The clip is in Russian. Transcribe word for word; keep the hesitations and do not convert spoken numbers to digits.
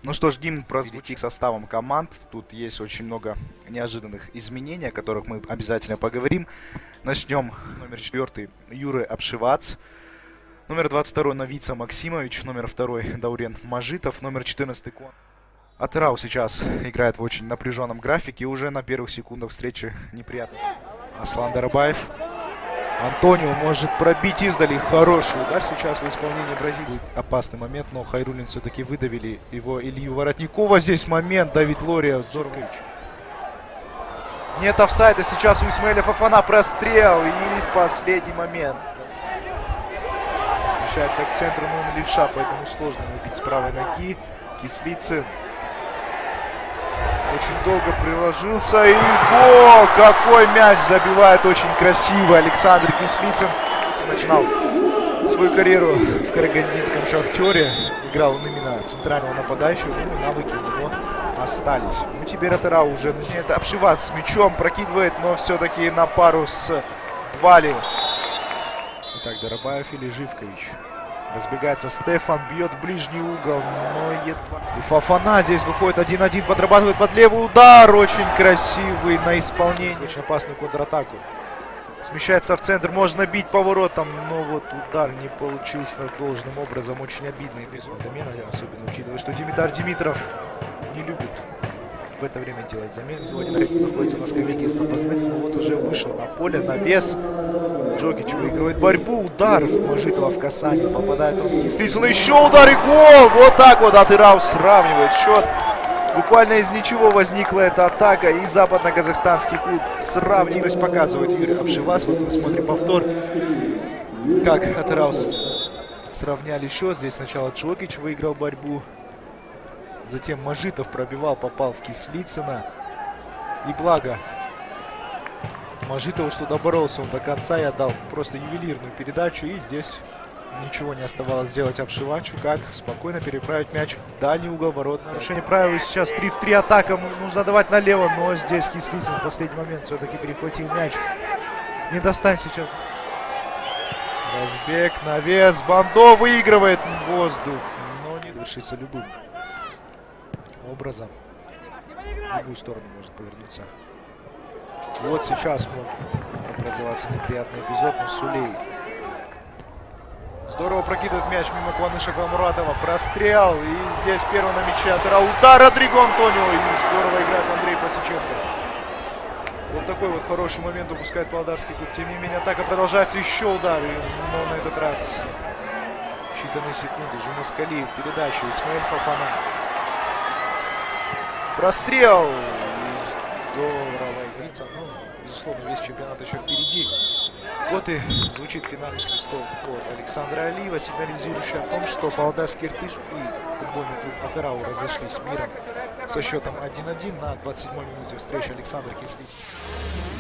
Ну что ж, гимн прозвучит составом команд. Тут есть очень много неожиданных изменений, о которых мы обязательно поговорим. Начнем. Номер четвертый Юрий Обшивац. Номер двадцать второй Новица Максимович. Номер второй Даурен Мажитов. Номер четырнадцатый Кон. Атырау сейчас играет в очень напряженном графике. И уже на первых секундах встречи неприятно. Аслан Дарабаев. Антонио может пробить издали. Хороший удар сейчас в исполнении бразильцев. Опасный момент, но Хайруллин все-таки выдавили его Илью Воротникова. Здесь момент. Давид Лория. Здорово. Нет офсайда сейчас у Исмаиля Фофана. Прострел. И в последний момент. Смещается к центру, но он левша, поэтому сложно выбить с правой ноги. Кислицын. Очень долго приложился. И гол! Какой мяч забивает очень красиво Александр Кислицын. Начинал свою карьеру в карагандинском «Шахтере». Играл он именно центрального нападающего. Ну, навыки у него остались. Ну, теперь Атырау уже начинает обшиваться с мячом. Прокидывает, но все-таки на пару с Двали. Итак, Дарабаев или Живкович. Разбегается Стефан, бьет в ближний угол, но едва. И Фофана здесь выходит один-один, подрабатывает под левый удар. Очень красивый на исполнении. Очень опасную контратаку. Смещается в центр, можно бить поворотом, но вот удар не получился должным образом. Очень обидно и бедная замена, особенно учитывая, что Димитар Димитров не любит в это время делать замены. Сегодня находится на скамейке из запасных, но вот уже вышел на поле, на вес. Джокич выигрывает борьбу, удар в Мажитова в касание, попадает он в Кислицына, еще удар и гол! Вот так вот Атырау сравнивает счет. Буквально из ничего возникла эта атака, и западно-казахстанский клуб сравнивает, показывает Юрий Обшивац. Вот мы смотрим повтор, как Атырау сравняли счет. Здесь сначала Джокич выиграл борьбу, затем Мажитов пробивал, попал в Кислицына. И благо Мажитова, что доборолся он до конца и отдал просто ювелирную передачу. И здесь ничего не оставалось сделать Обшивачу, как спокойно переправить мяч в дальний угол ворот. Нарушение правил. Сейчас три в три атака. Нужно давать налево, но здесь Кислицын в последний момент все-таки перехватил мяч. Не достанет сейчас. Разбег, навес. Бандо выигрывает воздух, но не завершится любым образом. В любую сторону может повернуться. Вот сейчас мог образоваться неприятный эпизод, но Сулей здорово прокидывает мяч мимо Куаныша Калмуратова. Прострел. И здесь первый на мяче Атырау. Удар Родриго Антонио. И здорово играет Андрей Пасеченко. Вот такой вот хороший момент упускает Павлодарский клуб. Тем не менее, атака продолжается. Еще удар. Но на этот раз считанные секунды. Жумас Калиев. Передача. Исмаиль Фофана. Прострел. И здорово играется. Ну, безусловно, весь чемпионат еще впереди. Вот и звучит финальный свисток от Александра Алиева, сигнализирующий о том, что Павлодарский Иртыш и футбольный клуб Атырау разошлись миром со счетом один-один на двадцать седьмой минуте встречи. Александр Кислицын.